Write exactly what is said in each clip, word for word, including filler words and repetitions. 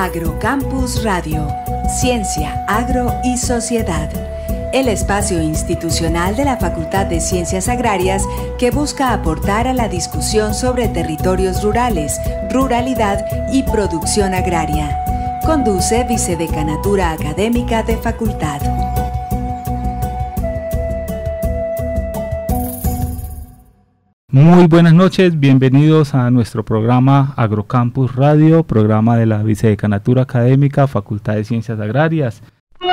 Agrocampus Radio, Ciencia, Agro y Sociedad. El espacio institucional de la Facultad de Ciencias Agrarias que busca aportar a la discusión sobre territorios rurales, ruralidad y producción agraria. Conduce Vicedecanatura Académica de Facultad. Muy buenas noches, bienvenidos a nuestro programa Agrocampus Radio, programa de la Vicedecanatura Académica, Facultad de Ciencias Agrarias.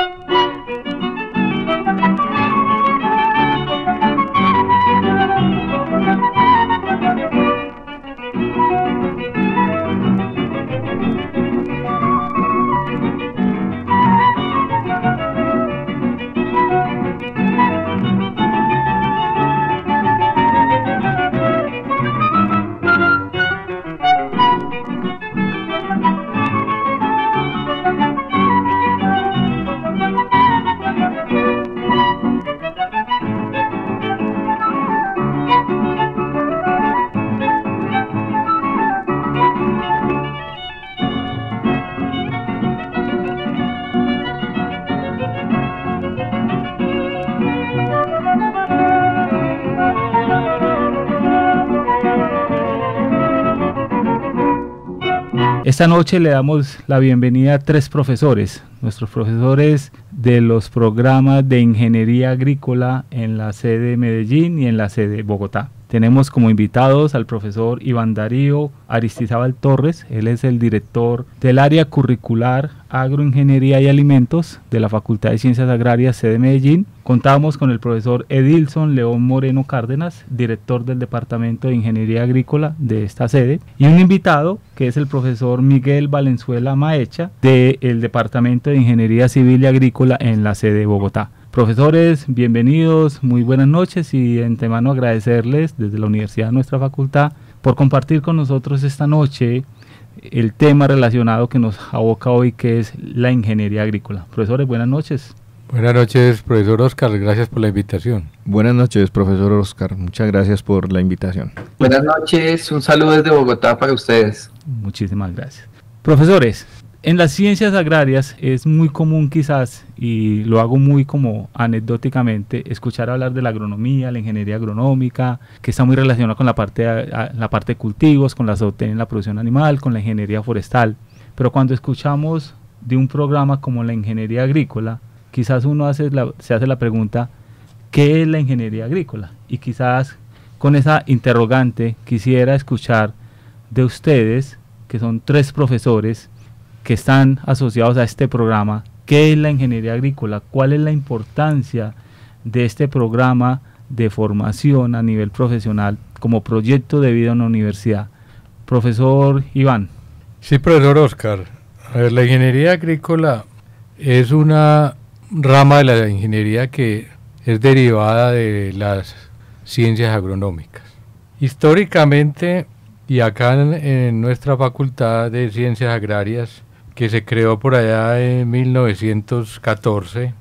Esta noche le damos la bienvenida a tres profesores, nuestros profesores de los programas de Ingeniería Agrícola en la sede de Medellín y en la sede de Bogotá. Tenemos como invitados al profesor Iván Darío Aristizábal Torres, él es el director del área curricular Agroingeniería y Alimentos de la Facultad de Ciencias Agrarias, sede de Medellín. Contamos con el profesor Edilson León Moreno Cárdenas, director del Departamento de Ingeniería Agrícola de esta sede, y un invitado que es el profesor Miguel Valenzuela Maecha, del Departamento de Ingeniería Civil y Agrícola en la sede de Bogotá. Profesores, bienvenidos, muy buenas noches y de antemano agradecerles desde la Universidad de nuestra facultad por compartir con nosotros esta noche el tema relacionado que nos aboca hoy, que es la ingeniería agrícola. Profesores, buenas noches. Buenas noches, profesor Oscar, gracias por la invitación. Buenas noches, profesor Oscar, muchas gracias por la invitación. Buenas noches, un saludo desde Bogotá para ustedes. Muchísimas gracias. Profesores, en las ciencias agrarias es muy común quizás, y lo hago muy como anecdóticamente, escuchar hablar de la agronomía, la ingeniería agronómica, que está muy relacionada con la parte, a, la parte de cultivos, con la zootecnia en la producción animal, con la ingeniería forestal. Pero cuando escuchamos de un programa como la ingeniería agrícola, quizás uno hace la, se hace la pregunta, ¿qué es la ingeniería agrícola? Y quizás con esa interrogante quisiera escuchar de ustedes, que son tres profesores, que están asociados a este programa, ¿qué es la ingeniería agrícola? ¿Cuál es la importancia de este programa de formación a nivel profesional como proyecto de vida en la universidad? Profesor Iván. Sí, profesor Oscar. A ver, la ingeniería agrícola es una rama de la ingeniería que es derivada de las ciencias agronómicas. Históricamente, y acá en, en nuestra Facultad de Ciencias Agrarias, que se creó por allá en mil novecientos catorce,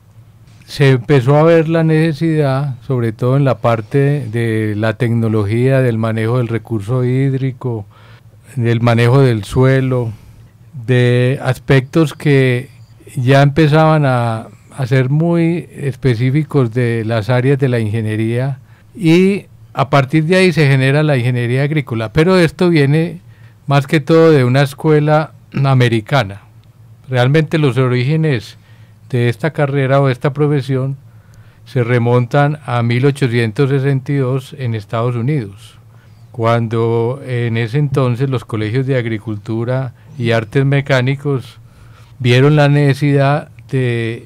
se empezó a ver la necesidad, sobre todo en la parte de la tecnología, del manejo del recurso hídrico, del manejo del suelo, de aspectos que ya empezaban a, a ser muy específicos de las áreas de la ingeniería, y a partir de ahí se genera la ingeniería agrícola. Pero esto viene más que todo de una escuela americana. Realmente los orígenes de esta carrera o de esta profesión se remontan a mil ochocientos sesenta y dos en Estados Unidos, cuando en ese entonces los colegios de agricultura y artes mecánicos vieron la necesidad de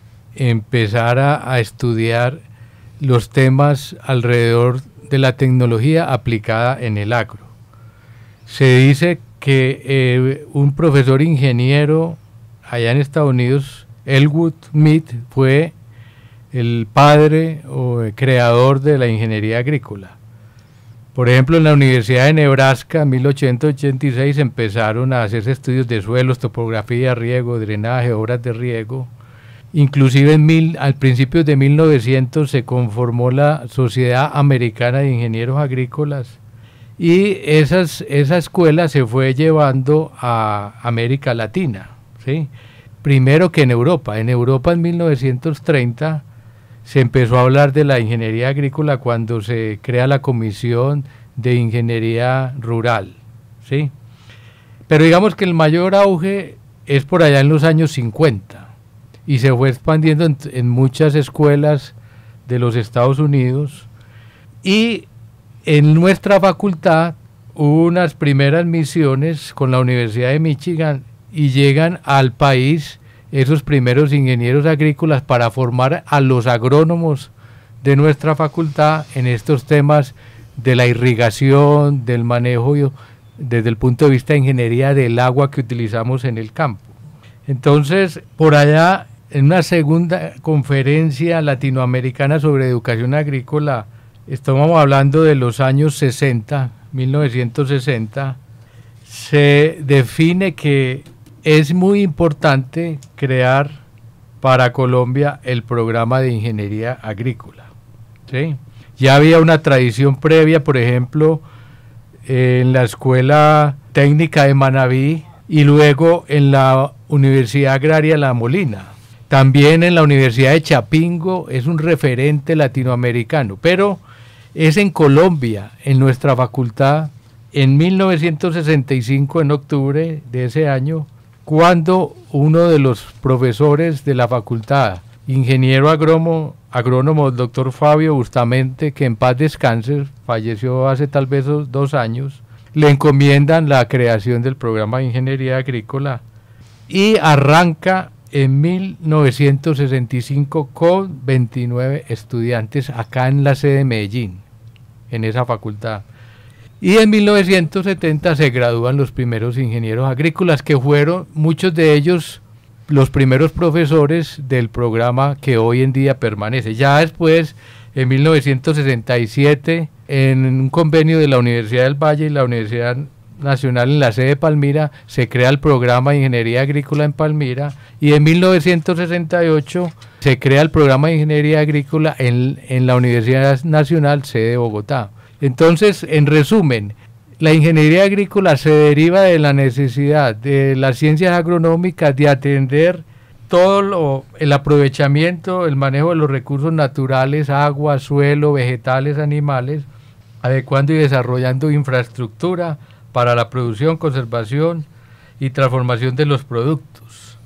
empezar a, a estudiar los temas alrededor de la tecnología aplicada en el agro. Se dice que eh, un profesor ingeniero allá en Estados Unidos, Elwood Smith, fue el padre o el creador de la ingeniería agrícola. Por ejemplo, en la Universidad de Nebraska, en mil ochocientos ochenta y seis, empezaron a hacerse estudios de suelos, topografía, riego, drenaje, obras de riego. Inclusive en mil, al principio de mil novecientos se conformó la Sociedad Americana de Ingenieros Agrícolas, y esas, esa escuela se fue llevando a América Latina, ¿sí? Primero que en Europa. En Europa en mil novecientos treinta se empezó a hablar de la ingeniería agrícola cuando se crea la Comisión de Ingeniería Rural, ¿sí? Pero digamos que el mayor auge es por allá en los años cincuenta y se fue expandiendo en, en muchas escuelas de los Estados Unidos, y en nuestra facultad hubo unas primeras misiones con la Universidad de Michigan y llegan al país esos primeros ingenieros agrícolas para formar a los agrónomos de nuestra facultad en estos temas de la irrigación, del manejo desde el punto de vista de ingeniería del agua que utilizamos en el campo. Entonces, por allá, en una segunda conferencia latinoamericana sobre educación agrícola, estamos hablando de los años sesenta, mil novecientos sesenta, se define que es muy importante crear para Colombia el programa de ingeniería agrícola, ¿sí? Ya había una tradición previa, por ejemplo, en la Escuela Técnica de Manabí y luego en la Universidad Agraria La Molina. También en la Universidad de Chapingo es un referente latinoamericano, pero es en Colombia, en nuestra facultad, en mil novecientos sesenta y cinco, en octubre de ese año, cuando uno de los profesores de la facultad, ingeniero agrónomo, agrónomo doctor Fabio Bustamante, que en paz descanse, falleció hace tal vez dos, dos años, le encomiendan la creación del programa de ingeniería agrícola y arranca en mil novecientos sesenta y cinco con veintinueve estudiantes acá en la sede de Medellín, en esa facultad. Y en mil novecientos setenta se gradúan los primeros ingenieros agrícolas, que fueron muchos de ellos los primeros profesores del programa que hoy en día permanece. Ya después, en mil novecientos sesenta y siete, en un convenio de la Universidad del Valle y la Universidad Nacional en la sede de Palmira, se crea el programa de ingeniería agrícola en Palmira, y en mil novecientos sesenta y ocho se crea el programa de ingeniería agrícola en, en la Universidad Nacional, sede de Bogotá. Entonces, en resumen, la ingeniería agrícola se deriva de la necesidad de las ciencias agronómicas de atender todo lo, el aprovechamiento, el manejo de los recursos naturales, agua, suelo, vegetales, animales, adecuando y desarrollando infraestructura para la producción, conservación y transformación de los productos,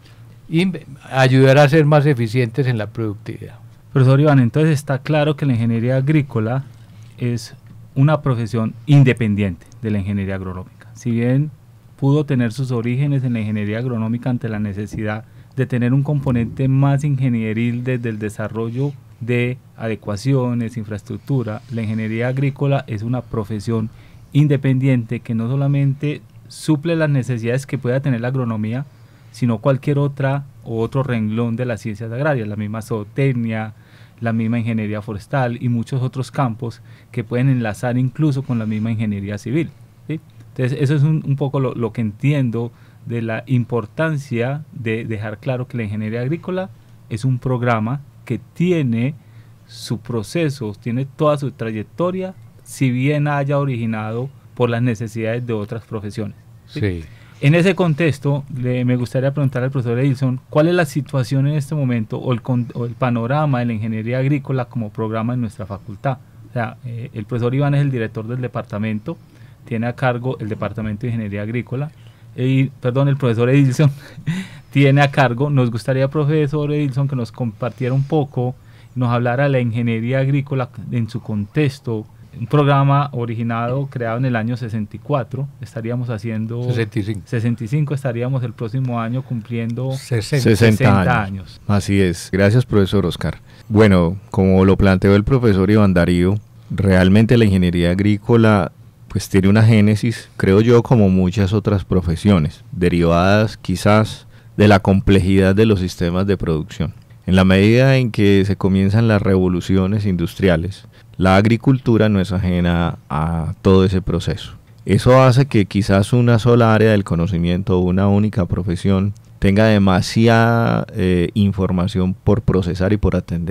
y ayudar a ser más eficientes en la productividad. Profesor Iván, entonces está claro que la ingeniería agrícola es una profesión independiente de la ingeniería agronómica. Si bien pudo tener sus orígenes en la ingeniería agronómica ante la necesidad de tener un componente más ingenieril desde el desarrollo de adecuaciones, infraestructura, la ingeniería agrícola es una profesión independiente que no solamente suple las necesidades que pueda tener la agronomía, sino cualquier otra o otro renglón de las ciencias agrarias, la misma zootecnia, la misma ingeniería forestal y muchos otros campos que pueden enlazar incluso con la misma ingeniería civil, ¿sí? Entonces eso es un, un poco lo, lo que entiendo de la importancia de dejar claro que la ingeniería agrícola es un programa que tiene su proceso, tiene toda su trayectoria, si bien haya originado por las necesidades de otras profesiones, ¿sí? Sí. En ese contexto, le, me gustaría preguntar al profesor Edilson, ¿cuál es la situación en este momento o el, o el panorama de la ingeniería agrícola como programa en nuestra facultad? O sea, eh, el profesor Iván es el director del departamento, tiene a cargo el departamento de ingeniería agrícola, y, perdón, el profesor Edilson tiene a cargo, nos gustaría, profesor Edilson, que nos compartiera un poco, nos hablara de la ingeniería agrícola en su contexto, un programa originado, creado en el año sesenta y cuatro, estaríamos haciendo sesenta y cinco. sesenta y cinco, estaríamos el próximo año cumpliendo sesenta. sesenta años. Así es, gracias profesor Oscar. Bueno, como lo planteó el profesor Iván Darío, realmente la ingeniería agrícola pues tiene una génesis, creo yo, como muchas otras profesiones, derivadas quizás de la complejidad de los sistemas de producción. En la medida en que se comienzan las revoluciones industriales, la agricultura no es ajena a todo ese proceso. Eso hace que quizás una sola área del conocimiento, una única profesión, tenga demasiada eh, información por procesar y por atender. Y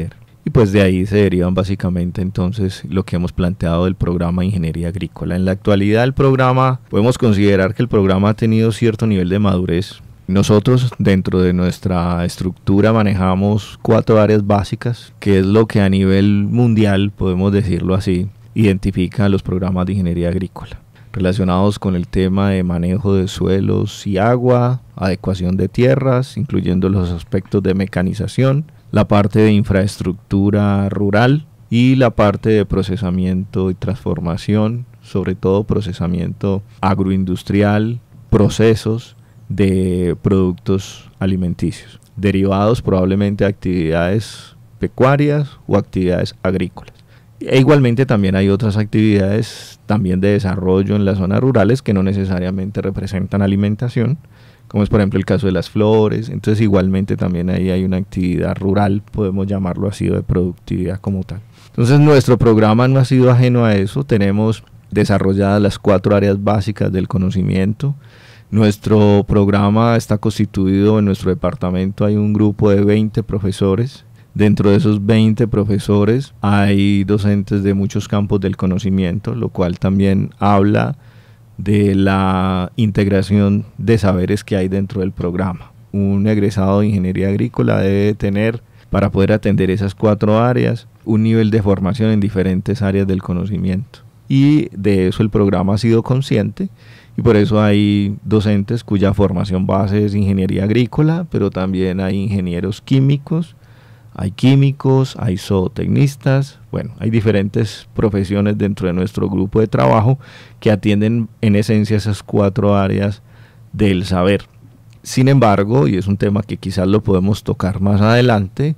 pues de ahí se derivan básicamente entonces lo que hemos planteado del programa de Ingeniería Agrícola. En la actualidad el programa, podemos considerar que el programa ha tenido cierto nivel de madurez. Nosotros dentro de nuestra estructura manejamos cuatro áreas básicas, que es lo que a nivel mundial, podemos decirlo así, identifica los programas de ingeniería agrícola, relacionados con el tema de manejo de suelos y agua, adecuación de tierras, incluyendo los aspectos de mecanización, la parte de infraestructura rural y la parte de procesamiento y transformación, sobre todo procesamiento agroindustrial, procesos de productos alimenticios, derivados probablemente de actividades pecuarias o actividades agrícolas. E igualmente también hay otras actividades también de desarrollo en las zonas rurales que no necesariamente representan alimentación, como es por ejemplo el caso de las flores. Entonces igualmente también ahí hay una actividad rural, podemos llamarlo así, de productividad como tal. Entonces nuestro programa no ha sido ajeno a eso, tenemos desarrolladas las cuatro áreas básicas del conocimiento. Nuestro programa está constituido, en nuestro departamento hay un grupo de veinte profesores. Dentro de esos veinte profesores hay docentes de muchos campos del conocimiento, lo cual también habla de la integración de saberes que hay dentro del programa. Un egresado de ingeniería agrícola debe tener, para poder atender esas cuatro áreas, un nivel de formación en diferentes áreas del conocimiento. Y de eso el programa ha sido consciente, y por eso hay docentes cuya formación base es ingeniería agrícola, pero también hay ingenieros químicos, hay químicos, hay zootecnistas, bueno, hay diferentes profesiones dentro de nuestro grupo de trabajo que atienden en esencia esas cuatro áreas del saber. Sin embargo, y es un tema que quizás lo podemos tocar más adelante,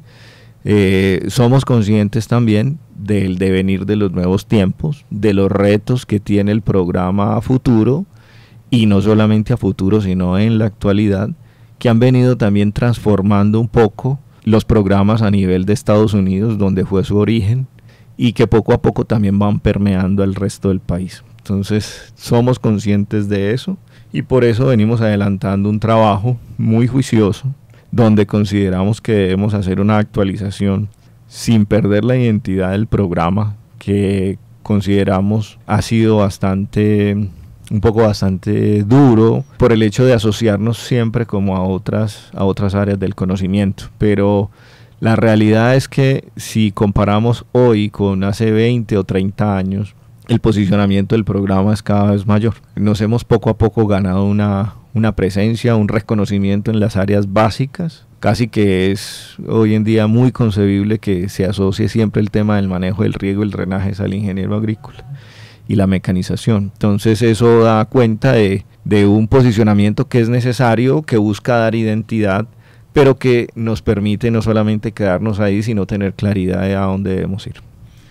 eh, somos conscientes también del devenir de los nuevos tiempos, de los retos que tiene el programa a futuro, y no solamente a futuro, sino en la actualidad, que han venido también transformando un poco los programas a nivel de Estados Unidos, donde fue su origen, y que poco a poco también van permeando al resto del país. Entonces somos conscientes de eso, y por eso venimos adelantando un trabajo muy juicioso, donde consideramos que debemos hacer una actualización sin perder la identidad del programa, que consideramos ha sido bastante... un poco bastante duro por el hecho de asociarnos siempre como a otras, a otras áreas del conocimiento, pero la realidad es que si comparamos hoy con hace veinte o treinta años, el posicionamiento del programa es cada vez mayor. Nos hemos poco a poco ganado una, una presencia, un reconocimiento en las áreas básicas, casi que es hoy en día muy concebible que se asocie siempre el tema del manejo del riego y el drenaje al ingeniero agrícola y la mecanización. Entonces eso da cuenta de, de un posicionamiento que es necesario, que busca dar identidad, pero que nos permite no solamente quedarnos ahí, sino tener claridad de a dónde debemos ir.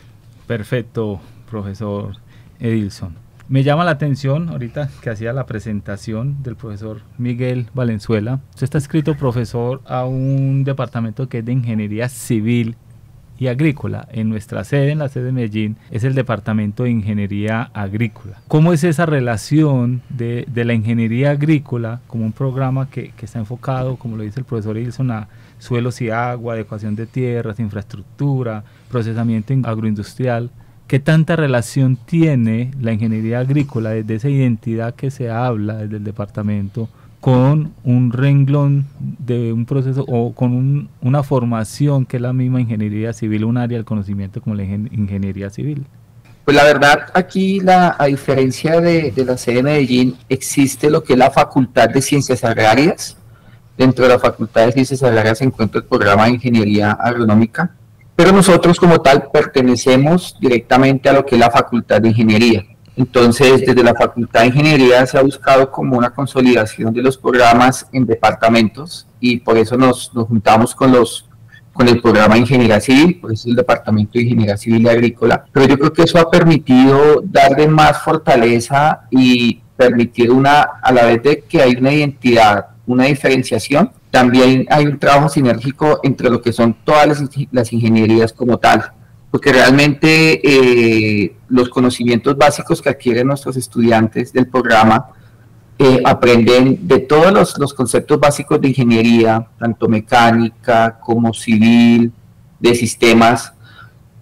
Perfecto, profesor Edilson. Me llama la atención ahorita que hacía la presentación del profesor Miguel Valenzuela. Usted está escrito profesor a un departamento que es de ingeniería civil y agrícola. En nuestra sede, en la sede de Medellín, es el departamento de ingeniería agrícola. ¿Cómo es esa relación de, de la ingeniería agrícola como un programa que, que está enfocado, como lo dice el profesor Edilson, a suelos y agua, adecuación de tierras, infraestructura, procesamiento agroindustrial? ¿Qué tanta relación tiene la ingeniería agrícola desde esa identidad que se habla desde el departamento con un renglón de un proceso o con un, una formación que es la misma ingeniería civil, un área del conocimiento como la ingeniería civil? Pues la verdad, aquí la, a diferencia de, de la sede de Medellín, existe lo que es la Facultad de Ciencias Agrarias. Dentro de la Facultad de Ciencias Agrarias se encuentra el programa de Ingeniería Agronómica, pero nosotros como tal pertenecemos directamente a lo que es la Facultad de Ingeniería. Entonces, desde la Facultad de Ingeniería se ha buscado como una consolidación de los programas en departamentos, y por eso nos, nos juntamos con los con el programa de Ingeniería Civil, por eso el Departamento de Ingeniería Civil y Agrícola. Pero yo creo que eso ha permitido darle más fortaleza y permitir una, a la vez de que hay una identidad, una diferenciación, también hay un trabajo sinérgico entre lo que son todas las, las ingenierías como tal, porque realmente eh, los conocimientos básicos que adquieren nuestros estudiantes del programa eh, aprenden de todos los, los conceptos básicos de ingeniería, tanto mecánica como civil, de sistemas,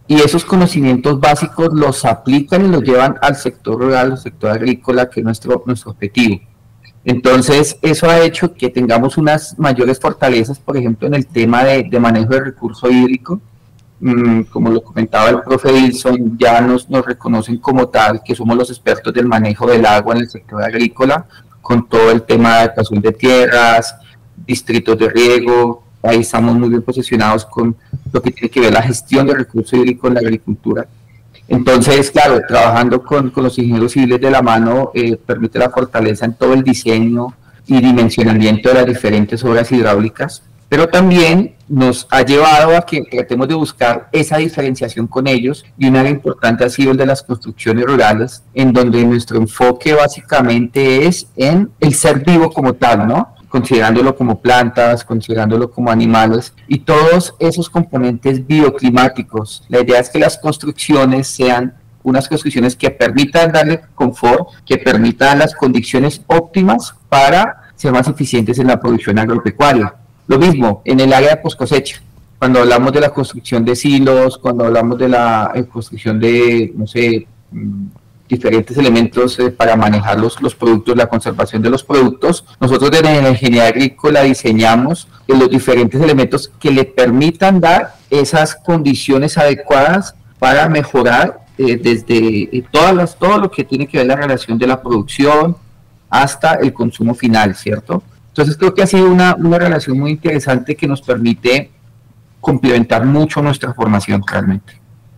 y esos conocimientos básicos los aplican y los llevan al sector rural, al sector agrícola, que es nuestro, nuestro objetivo. Entonces, eso ha hecho que tengamos unas mayores fortalezas, por ejemplo, en el tema de, de manejo de recurso hídrico. Mm, como lo comentaba el profe Wilson, ya nos, nos reconocen como tal, que somos los expertos del manejo del agua en el sector agrícola, con todo el tema de adaptación de tierras, distritos de riego. Ahí estamos muy bien posicionados con lo que tiene que ver la gestión de recursos hídricos en la agricultura. Entonces, claro, trabajando con, con los ingenieros civiles de la mano, eh, permite la fortaleza en todo el diseño y dimensionamiento de las diferentes obras hidráulicas, pero también nos ha llevado a que tratemos de buscar esa diferenciación con ellos, y un área importante ha sido el de las construcciones rurales, en donde nuestro enfoque básicamente es en el ser vivo como tal, ¿no? Considerándolo como plantas, considerándolo como animales y todos esos componentes bioclimáticos. La idea es que las construcciones sean unas construcciones que permitan darle confort, que permitan las condiciones óptimas para ser más eficientes en la producción agropecuaria. Lo mismo en el área de post cosecha. Cuando hablamos de la construcción de silos, cuando hablamos de la eh, construcción de, no sé, diferentes elementos eh, para manejar los, los productos, la conservación de los productos, nosotros desde la ingeniería agrícola diseñamos eh, los diferentes elementos que le permitan dar esas condiciones adecuadas para mejorar eh, desde eh, todas las, todo lo que tiene que ver la relación de la producción hasta el consumo final, ¿cierto? Entonces creo que ha sido una, una relación muy interesante que nos permite complementar mucho nuestra formación realmente.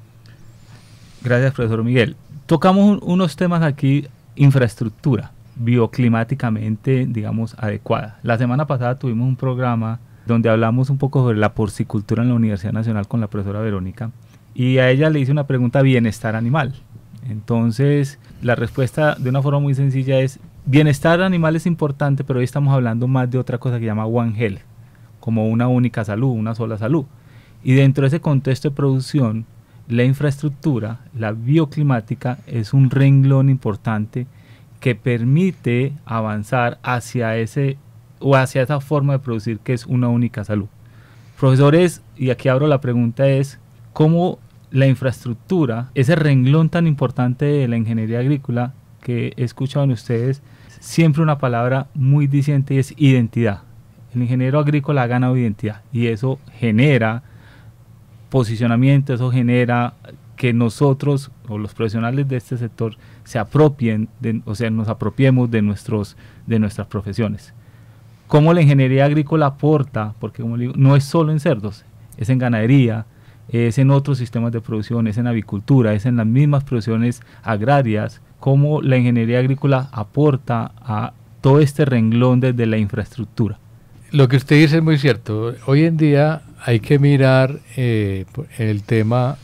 Gracias, profesor Miguel. Tocamos unos temas aquí, infraestructura, bioclimáticamente, digamos, adecuada. La semana pasada tuvimos un programa donde hablamos un poco sobre la porcicultura en la Universidad Nacional con la profesora Verónica, y a ella le hice una pregunta: bienestar animal. Entonces, la respuesta de una forma muy sencilla es: bienestar animal es importante, pero hoy estamos hablando más de otra cosa que se llama One Health, como una única salud, una sola salud. Y dentro de ese contexto de producción, la infraestructura, la bioclimática, es un renglón importante que permite avanzar hacia ese o hacia esa forma de producir que es una única salud. Profesores, y aquí abro la pregunta, es cómo la infraestructura, ese renglón tan importante de la ingeniería agrícola, que he escuchado en ustedes siempre una palabra muy diciente, y es identidad. El ingeniero agrícola ha ganado identidad, y eso genera posicionamiento, eso genera que nosotros o los profesionales de este sector se apropien, de, o sea, nos apropiemos de, nuestros, de nuestras profesiones. ¿Cómo la ingeniería agrícola aporta? Porque, como digo, no es solo en cerdos, es en ganadería, es en otros sistemas de producción, es en avicultura, es en las mismas producciones agrarias. ¿Cómo la ingeniería agrícola aporta a todo este renglón desde la infraestructura? Lo que usted dice es muy cierto. Hoy en día hay que mirar eh, el tema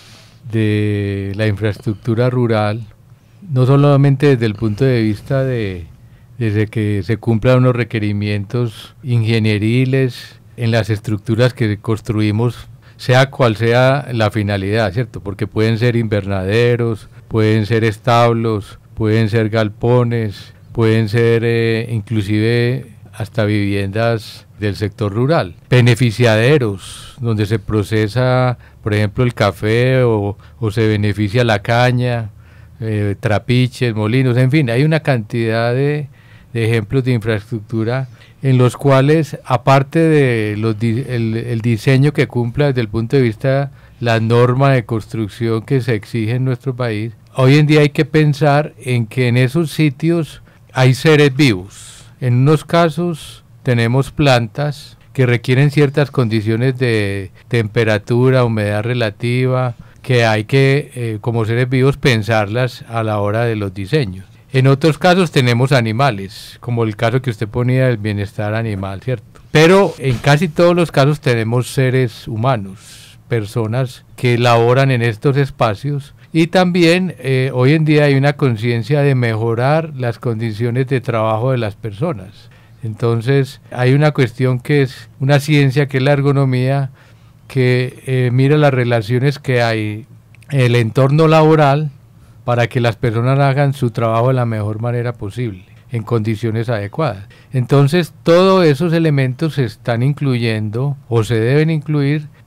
de la infraestructura rural, no solamente desde el punto de vista de desde que se cumplan unos requerimientos ingenieriles en las estructuras que construimos, sea cual sea la finalidad, ¿cierto? Porque pueden ser invernaderos, pueden ser establos, pueden ser galpones, pueden ser eh, inclusive hasta viviendas del sector rural, beneficiaderos, donde se procesa, por ejemplo, el café o, o se beneficia la caña, eh, trapiches, molinos, en fin, hay una cantidad de, de ejemplos de infraestructura en los cuales, aparte de los di el, el diseño que cumpla desde el punto de vista la norma de construcción que se exige en nuestro país, hoy en día hay que pensar en que en esos sitios hay seres vivos. En unos casos tenemos plantas que requieren ciertas condiciones de temperatura, humedad relativa, que hay que, eh, como seres vivos, pensarlas a la hora de los diseños. En otros casos tenemos animales, como el caso que usted ponía del bienestar animal, ¿cierto? Pero en casi todos los casos tenemos seres humanos, personas que laboran en estos espacios. Y también eh, hoy en día hay una conciencia de mejorar las condiciones de trabajo de las personas. Entonces hay una cuestión que es una ciencia, que es la ergonomía, que eh, mira las relaciones que hay en el entorno laboral para que las personas hagan su trabajo de la mejor manera posible, en condiciones adecuadas. Entonces todos esos elementos se están incluyendo o se deben incluir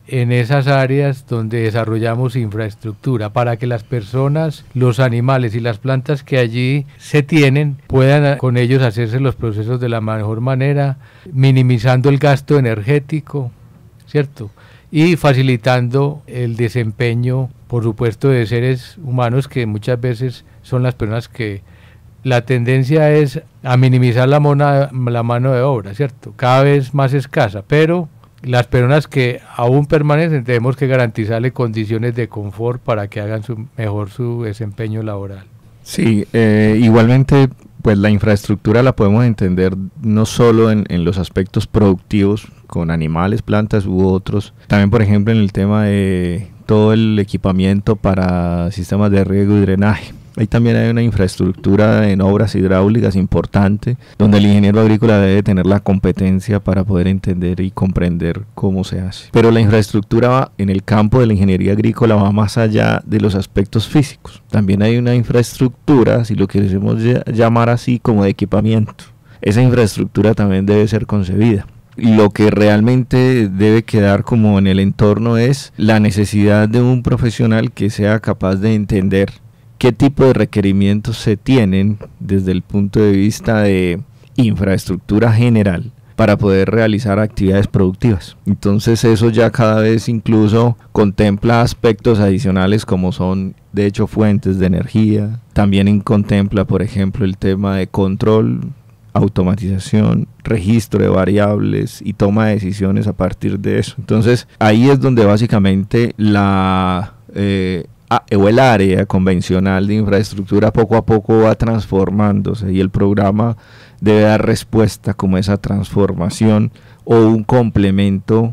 en esas áreas donde desarrollamos infraestructura para que las personas, los animales y las plantas que allí se tienen puedan con ellos hacerse los procesos de la mejor manera, minimizando el gasto energético, ¿cierto? Y facilitando el desempeño, por supuesto, de seres humanos que muchas veces son las personas que la tendencia es a minimizar la, mona, la mano de obra, ¿cierto? Cada vez más escasa, pero las personas que aún permanecen tenemos que garantizarle condiciones de confort para que hagan su, mejor su desempeño laboral. Sí, eh, igualmente pues la infraestructura la podemos entender no solo en, en los aspectos productivos con animales, plantas u otros, también por ejemplo en el tema de todo el equipamiento para sistemas de riego y drenaje. Ahí también hay una infraestructura en obras hidráulicas importante, donde el ingeniero agrícola debe tener la competencia para poder entender y comprender cómo se hace. Pero la infraestructura va, en el campo de la ingeniería agrícola va más allá de los aspectos físicos. También hay una infraestructura, si lo queremos llamar así, como de equipamiento. Esa infraestructura también debe ser concebida. Lo que realmente debe quedar como en el entorno es la necesidad de un profesional que sea capaz de entender qué tipo de requerimientos se tienen desde el punto de vista de infraestructura general para poder realizar actividades productivas. Entonces eso ya cada vez incluso contempla aspectos adicionales como son de hecho fuentes de energía, también contempla por ejemplo el tema de control, automatización, registro de variables y toma de decisiones a partir de eso. Entonces ahí es donde básicamente la... Eh, o el área convencional de infraestructura poco a poco va transformándose y el programa debe dar respuesta como esa transformación o un complemento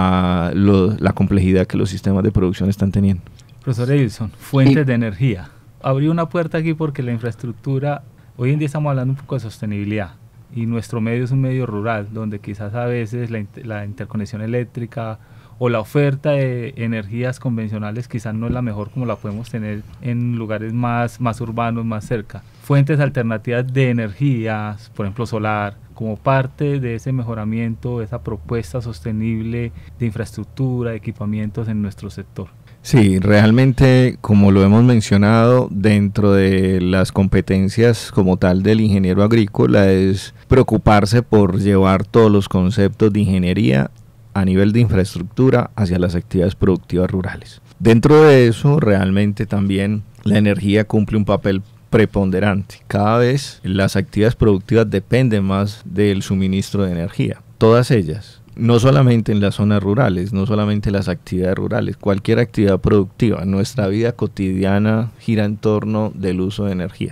a lo, la complejidad que los sistemas de producción están teniendo. Profesor Edilson, fuentes de energía. Abrí una puerta aquí porque la infraestructura, hoy en día estamos hablando un poco de sostenibilidad y nuestro medio es un medio rural donde quizás a veces la, la interconexión eléctrica o la oferta de energías convencionales quizás no es la mejor como la podemos tener en lugares más, más urbanos, más cerca. Fuentes alternativas de energías, por ejemplo solar, como parte de ese mejoramiento, esa propuesta sostenible de infraestructura, de equipamientos en nuestro sector. Sí, realmente, como lo hemos mencionado, dentro de las competencias como tal del ingeniero agrícola es preocuparse por llevar todos los conceptos de ingeniería a nivel de infraestructura hacia las actividades productivas rurales. Dentro de eso, realmente también la energía cumple un papel preponderante. Cada vez las actividades productivas dependen más del suministro de energía. Todas ellas, no solamente en las zonas rurales, no solamente las actividades rurales, cualquier actividad productiva en nuestra vida cotidiana gira en torno del uso de energía.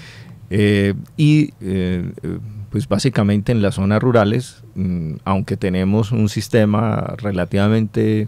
Eh, y eh, pues básicamente en las zonas rurales, mmm, aunque tenemos un sistema relativamente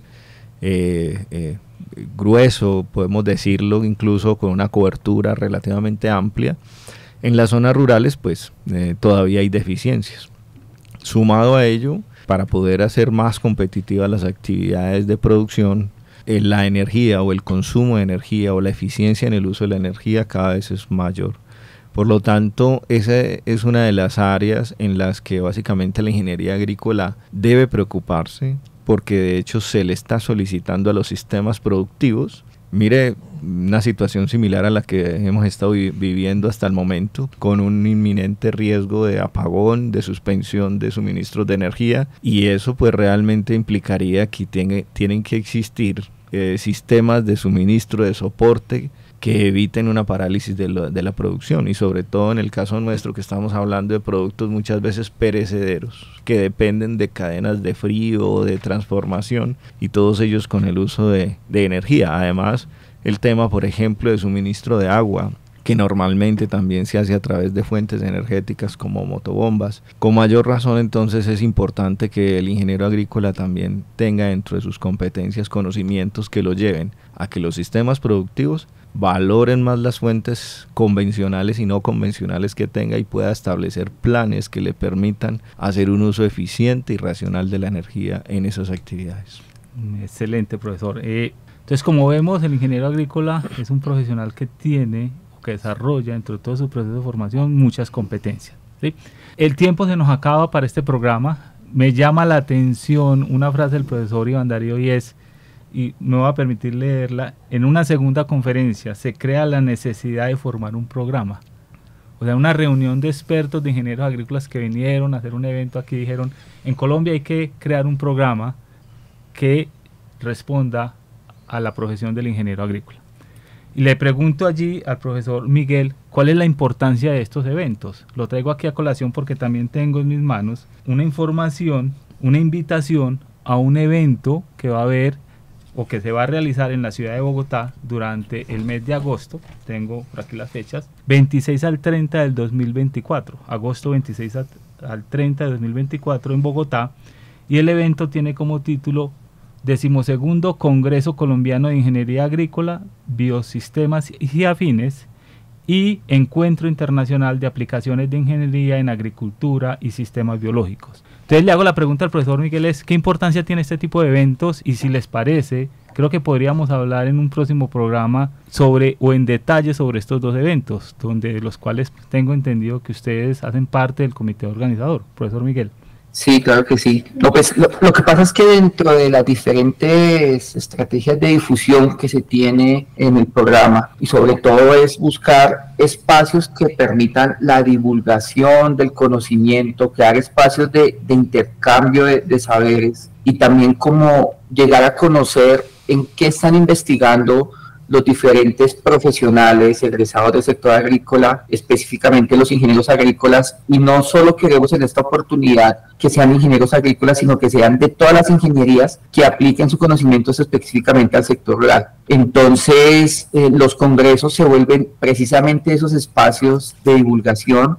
eh, eh, grueso, podemos decirlo, incluso con una cobertura relativamente amplia, en las zonas rurales pues eh, todavía hay deficiencias. Sumado a ello, para poder hacer más competitivas las actividades de producción, eh, la energía o el consumo de energía o la eficiencia en el uso de la energía cada vez es mayor. Por lo tanto, esa es una de las áreas en las que básicamente la ingeniería agrícola debe preocuparse, porque de hecho se le está solicitando a los sistemas productivos. Mire, una situación similar a la que hemos estado vi- viviendo hasta el momento, con un inminente riesgo de apagón, de suspensión de suministros de energía, y eso pues realmente implicaría que tiene, tienen que existir eh, sistemas de suministro, de soporte, que eviten una parálisis de, lo, de la producción, y sobre todo en el caso nuestro que estamos hablando de productos muchas veces perecederos que dependen de cadenas de frío o de transformación, y todos ellos con el uso de, de energía. Además, el tema por ejemplo de suministro de agua, que normalmente también se hace a través de fuentes energéticas como motobombas. Con mayor razón entonces es importante que el ingeniero agrícola también tenga dentro de sus competencias conocimientos que lo lleven a que los sistemas productivos valoren más las fuentes convencionales y no convencionales que tenga, y pueda establecer planes que le permitan hacer un uso eficiente y racional de la energía en esas actividades. Excelente, profesor. Eh, entonces, como vemos, el ingeniero agrícola es un profesional que tiene o que desarrolla dentro de todo su proceso de formación muchas competencias, ¿sí? El tiempo se nos acaba para este programa. me llama la atención una frase del profesor Iván Darío y es, y me voy a permitir leerla, en una segunda conferencia se crea la necesidad de formar un programa. O sea, una reunión de expertos de ingenieros agrícolas que vinieron a hacer un evento aquí, dijeron, en Colombia hay que crear un programa que responda a la profesión del ingeniero agrícola. Y le pregunto allí al profesor Miguel, ¿cuál es la importancia de estos eventos? Lo traigo aquí a colación porque también tengo en mis manos una información, una invitación a un evento que va a haber o que se va a realizar en la ciudad de Bogotá durante el mes de agosto. Tengo por aquí las fechas, veintiséis al treinta del dos mil veinticuatro, agosto veintiséis al treinta del dos mil veinticuatro en Bogotá, y el evento tiene como título Decimosegundo Congreso Colombiano de Ingeniería Agrícola, Biosistemas y Afines y Encuentro Internacional de Aplicaciones de Ingeniería en Agricultura y Sistemas Biológicos. Entonces le hago la pregunta al profesor Miguel, es ¿qué importancia tiene este tipo de eventos? Y si les parece, creo que podríamos hablar en un próximo programa sobre o en detalle sobre estos dos eventos, donde los cuales tengo entendido que ustedes hacen parte del comité organizador. Profesor Miguel. Sí, claro que sí. No, pues, lo, lo que pasa es que dentro de las diferentes estrategias de difusión que se tiene en el programa, y sobre todo es buscar espacios que permitan la divulgación del conocimiento, crear espacios de, de intercambio de, de saberes, y también como llegar a conocer en qué están investigando los diferentes profesionales egresados del sector agrícola, específicamente los ingenieros agrícolas, y no solo queremos en esta oportunidad que sean ingenieros agrícolas, sino que sean de todas las ingenierías que apliquen sus conocimientos específicamente al sector rural. Entonces, eh, los congresos se vuelven precisamente esos espacios de divulgación,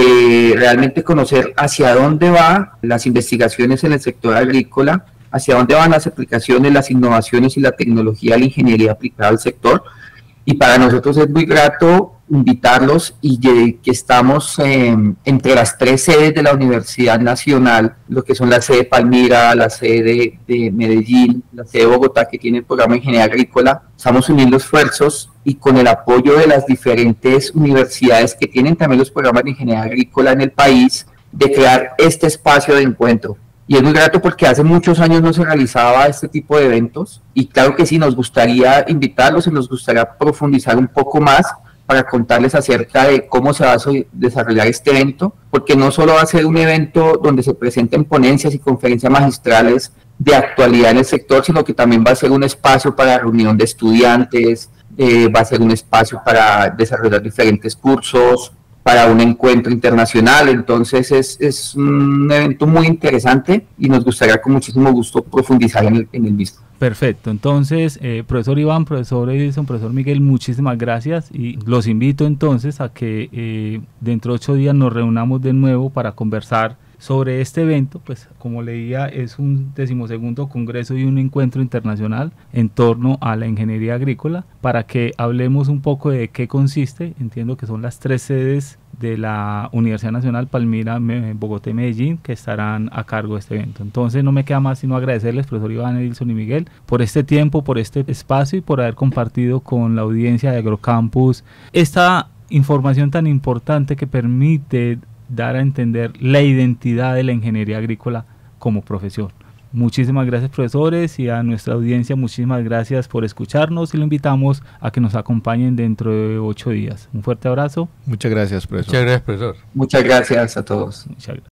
de realmente conocer hacia dónde van las investigaciones en el sector agrícola, hacia dónde van las aplicaciones, las innovaciones y la tecnología de la ingeniería aplicada al sector. Y para nosotros es muy grato invitarlos y que estamos eh, entre las tres sedes de la Universidad Nacional, lo que son la sede de Palmira, la sede de, de Medellín, la sede de Bogotá, que tiene el programa de Ingeniería Agrícola. Estamos uniendo esfuerzos y con el apoyo de las diferentes universidades que tienen también los programas de Ingeniería Agrícola en el país, de crear este espacio de encuentro. Y es muy grato porque hace muchos años no se realizaba este tipo de eventos, y claro que sí, nos gustaría invitarlos y nos gustaría profundizar un poco más para contarles acerca de cómo se va a desarrollar este evento, porque no solo va a ser un evento donde se presenten ponencias y conferencias magistrales de actualidad en el sector, sino que también va a ser un espacio para reunión de estudiantes, eh, va a ser un espacio para desarrollar diferentes cursos, para un encuentro internacional. Entonces es, es un evento muy interesante y nos gustaría con muchísimo gusto profundizar en el, en el mismo. Perfecto, entonces eh, profesor Iván, profesor Edison, profesor Miguel, muchísimas gracias, y los invito entonces a que eh, dentro de ocho días nos reunamos de nuevo para conversar sobre este evento. Pues como leía, es un decimosegundo congreso y un encuentro internacional en torno a la ingeniería agrícola, para que hablemos un poco de qué consiste. Entiendo que son las tres sedes de la Universidad Nacional, Palmira, Bogotá y Medellín, que estarán a cargo de este evento. Entonces no me queda más sino agradecerles, profesor Iván, Edilson y Miguel, por este tiempo, por este espacio y por haber compartido con la audiencia de Agrocampus esta información tan importante que permite dar a entender la identidad de la ingeniería agrícola como profesión. Muchísimas gracias, profesores, y a nuestra audiencia muchísimas gracias por escucharnos, y lo invitamos a que nos acompañen dentro de ocho días. Un fuerte abrazo. Muchas gracias, profesor. Muchas gracias, profesor. Muchas gracias a todos. Muchas gracias.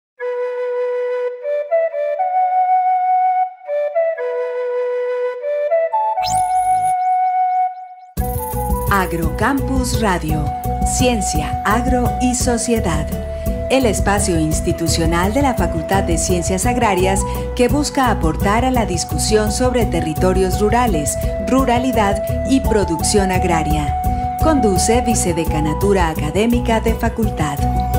Agrocampus Radio, Ciencia, Agro y Sociedad. El espacio institucional de la Facultad de Ciencias Agrarias que busca aportar a la discusión sobre territorios rurales, ruralidad y producción agraria. Conduce Vicedecanatura Académica de Facultad.